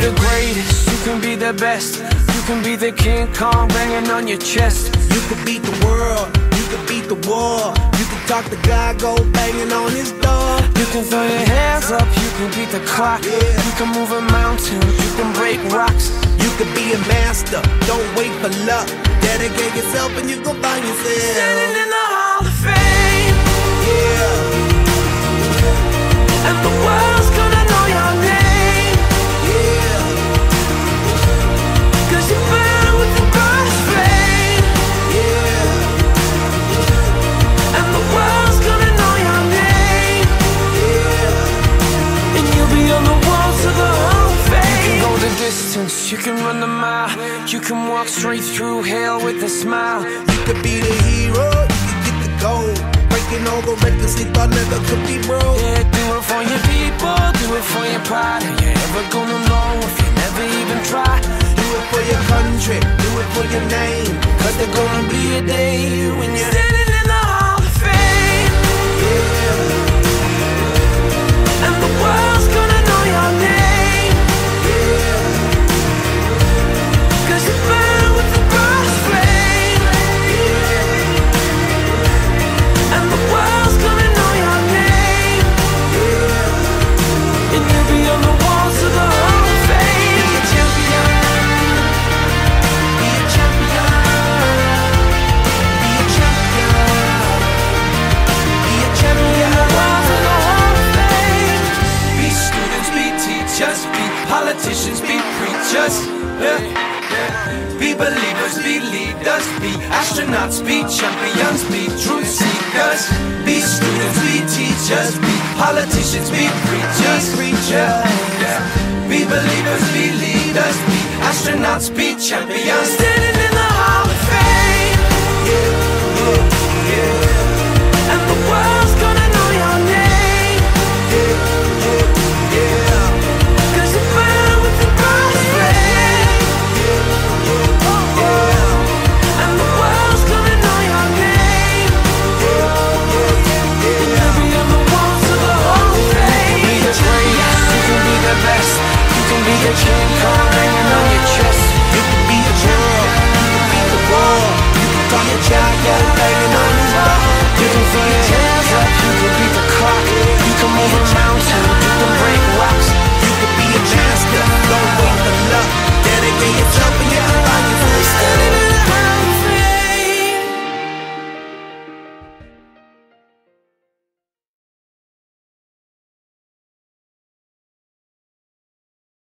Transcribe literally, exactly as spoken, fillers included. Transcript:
the greatest, you can be the best. You can be the King Kong banging on your chest. You can beat the world, you can beat the war. You can talk to God, go banging on his door. You can throw your hands up, you can beat the clock. Yeah. You can move a mountain, you can break rocks. You can be a master, don't wait for luck. Dedicate yourself and you gon' find yourself standing in the Hall of Fame. Yeah. And the world's gonna know your name. Yeah. Cause you burn with the brightest flame. Yeah. And the world's gonna know your name. Yeah. And you'll be on the walls of the Hall of Fame. You can go the distance, you can run the mile. You can walk straight through hell with a smile. You could be the hero, you can get the gold. Breaking all the records they thought never could be broke. Yeah, do it for your people, do it for your pride. Are you ever gonna know if you never even try? Do it for your country, do it for your name. Cause there's gonna be a day when you're standing in the Hall of Fame. Yeah. And the world's gonna know your name. Yeah. Cause you burn with the brightest flame. Yeah. And the world's gonna know your name. Yeah. And you'll be on the walls of the Hall of Fame. Be a champion. Be a champion. Be a champion. Be a champion. The walls of the Hall of Fame. Be students, be teachers, be politicians, be preachers. Yeah. Be believers, be leaders, be astronauts, be champions, be truth seekers. Be students, be teachers, be politicians, be preachers, preachers. Yeah. Be believers, be leaders, be astronauts, be champions.